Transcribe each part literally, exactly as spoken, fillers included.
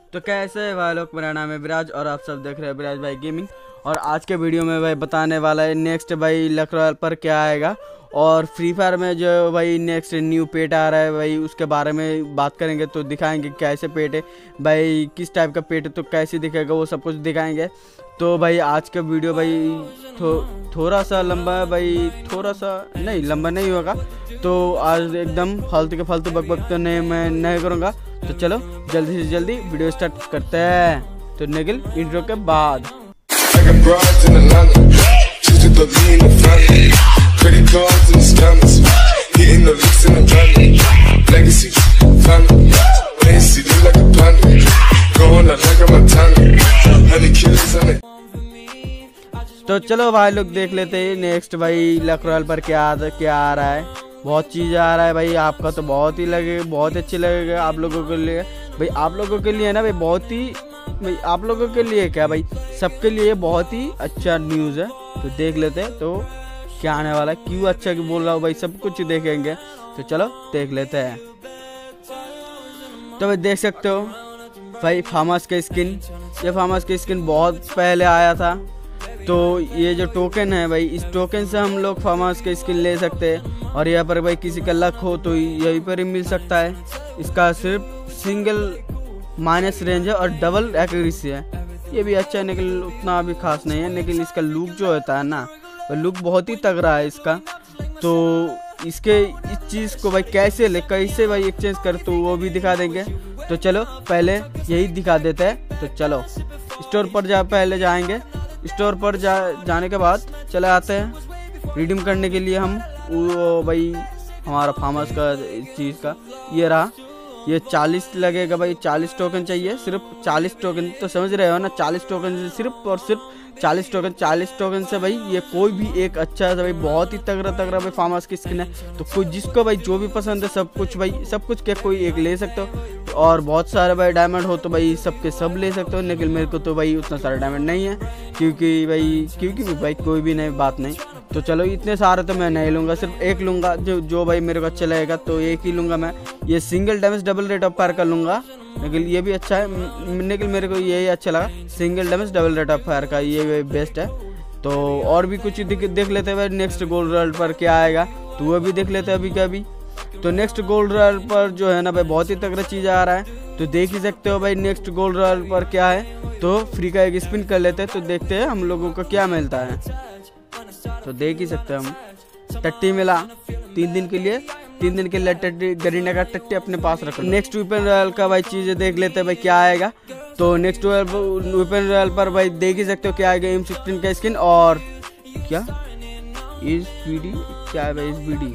तो कैसे है भाई लोग, मेरा नाम है विराज और आप सब देख रहे हैं विराज भाई गेमिंग। और आज के वीडियो में भाई बताने वाला है नेक्स्ट भाई लक रॉयल पर क्या आएगा और फ्री फायर में जो भाई नेक्स्ट न्यू पेट आ रहा है भाई उसके बारे में बात करेंगे। तो दिखाएंगे कैसे पेट है भाई, किस टाइप का पेट है, तो कैसे दिखेगा वो सब कुछ दिखाएंगे। तो भाई आज का वीडियो भाई थो, थोड़ा सा लंबा है भाई, थोड़ा सा नहीं लंबा नहीं होगा। तो आज एकदम फालतू के फालतू बकबक तो नहीं मैं नहीं करूँगा। तो चलो जल्दी से जल्दी वीडियो स्टार्ट करते हैं। तो निकल इंट्रो के बाद तो चलो भाई लोग देख लेते हैं नेक्स्ट भाई लक रॉयल पर क्या क्या आ रहा है। बहुत चीज़ आ रहा है भाई, आपका तो बहुत ही लगेगा, बहुत अच्छी लगेगा आप लोगों के लिए भाई। आप लोगों के लिए ना भाई बहुत ही भाई, आप लोगों के लिए क्या भाई, सबके लिए बहुत ही अच्छा न्यूज़ है। तो देख लेते हैं तो क्या आने वाला है, क्यों अच्छा क्यों बोल रहा हूँ भाई, सब कुछ देखेंगे। तो चलो देख लेते हैं। तो भाई देख सकते हो भाई फार्मर्स का स्किन, ये फार्मर्स का स्किन बहुत पहले आया था। तो ये जो टोकन है भाई, इस टोकन से हम लोग फार्मर्स का स्किन ले सकते हैं। और यहाँ पर भाई किसी का लक हो तो यहीं पर ही मिल सकता है। इसका सिर्फ सिंगल माइनस रेंज है और डबल एक्यूरेसी है। ये भी अच्छा है लेकिन उतना भी खास नहीं है। लेकिन इसका लुक जो होता है ना, वो लुक बहुत ही तगड़ा है इसका। तो इसके इस चीज़ को भाई कैसे ले कैसे भाई एक्सचेंज कर तो वो भी दिखा देंगे। तो चलो पहले यही दिखा देते हैं। तो चलो स्टोर पर जा पहले जाएंगे, स्टोर पर जा जाने के बाद चले आते हैं रिडीम करने के लिए। हम वो भाई हमारा फार्मर्स का चीज़ का ये रहा, ये चालीस लगेगा भाई, चालीस टोकन चाहिए, सिर्फ चालीस टोकन। तो समझ रहे हो ना, चालीस टोकन से सिर्फ और सिर्फ चालीस टोकन चालीस टोकन से भाई ये कोई भी एक अच्छा है भाई, बहुत ही तगड़ा तगड़ा भाई फार्मर्स की स्किन है। तो कुछ जिसको भाई जो भी पसंद है सब कुछ भाई, सब कुछ क्या कोई एक ले सकते हो। और बहुत सारे भाई डायमंड हो तो भाई सबके सब ले सकते हो। लेकिन मेरे को तो भाई उतना सारा डायमंड नहीं है, क्योंकि भाई क्योंकि भाई कोई भी नहीं बात नहीं। तो चलो इतने सारे तो मैं नहीं लूँगा, सिर्फ एक लूँगा जो जो भाई मेरे को अच्छा लगेगा। तो एक ही लूँगा मैं, ये single damage double rate of fire का लूँगा। लेकिन ये भी अच्छा है, लेकिन मेरे को यही अच्छा लगा, single damage double rate of fire का ये बेस्ट है। तो और भी कुछ देख, देख लेते हैं भाई नेक्स्ट गोल्ड रॉयल पर क्या आएगा, तो वो भी देख लेते हैं अभी क्या अभी। तो नेक्स्ट गोल्ड रॉयल पर जो है ना भाई बहुत ही तगड़ा चीज़ आ रहा है। तो देख ही सकते हो भाई नेक्स्ट गोल्ड रॉयल पर क्या है। तो फ्री का एक स्पिन कर लेते हैं, तो देखते हैं हम लोगों को क्या मिलता है। तो देख ही सकते हैं हम टट्टी मिला तीन दिन के लिए, तीन दिन के लिए टट्टी गरीना का टट्टी अपने पास रखो। नेक्स्ट वेपन रॉयल का भाई चीज़ें देख लेते हैं भाई क्या आएगा। तो नेक्स्ट वेपन रॉयल पर भाई देख ही सकते हो क्या आएगा, एम सिक्सटीन का स्किन और क्या इस बीडी क्या है भाई, इस बीडी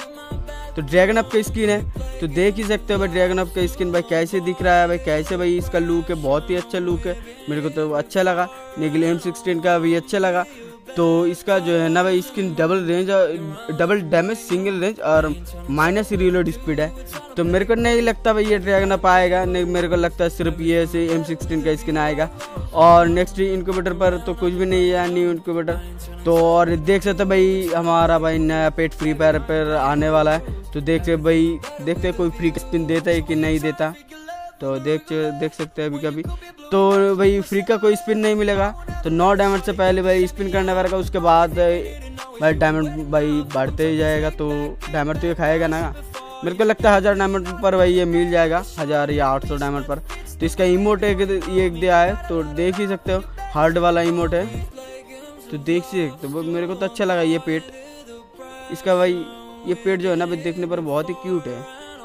तो ड्रैगन अप का स्किन है। तो देख ही सकते हो भाई ड्रैगन अप का स्किन भाई कैसे दिख रहा है भाई, कैसे भाई इसका लुक है, बहुत ही अच्छा लुक है, मेरे को तो अच्छा लगा। लेकिन एम सिक्सटीन का भी अच्छा लगा। तो इसका जो है ना भाई skin double range, double damage, single range और माइनस रीलोड स्पीड है। तो मेरे को नहीं लगता भाई ये ड्रैगन अप आएगा, नहीं मेरे को लगता है सिर्फ ये से एम सिक्सटीन का स्किन आएगा। और नेक्स्ट इनक्यूबेटर पर तो कुछ भी नहीं है न्यू इनक्यूबेटर। तो और देख सकते भाई हमारा भाई नया पेट फ्री फायर पर आने वाला है। तो देखते भाई देखते कोई फ्री स्पिन देता है कि नहीं देता। तो देख देख सकते हैं अभी कभी तो भाई फ्री का कोई स्पिन नहीं मिलेगा। तो नौ डायमंड से पहले भाई स्पिन करने पड़ेगा, उसके बाद भाई डायमंड भाई बढ़ते ही जाएगा। तो डायमंड तो ये खाएगा ना, मेरे को लगता है हज़ार डायमंड पर भाई ये मिल जाएगा, हज़ार या आठ सौ डायमंड पर। तो इसका इमोट एक ये एक दिया है, तो देख ही सकते हो हार्ड वाला इमोट है। तो देख ही सकते हो, मेरे को तो अच्छा लगा ये पेट इसका भाई। ये पेट जो है ना भाई देखने पर बहुत ही क्यूट है,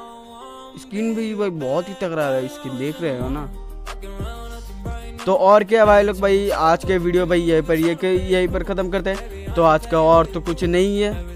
स्किन भी भाई बहुत ही तगड़ा है स्किन, देख रहे हो ना। तो और क्या भाई लोग भाई आज के वीडियो भाई यहीं पर ये यहीं पर ख़त्म करते हैं। तो आज का और तो कुछ नहीं है।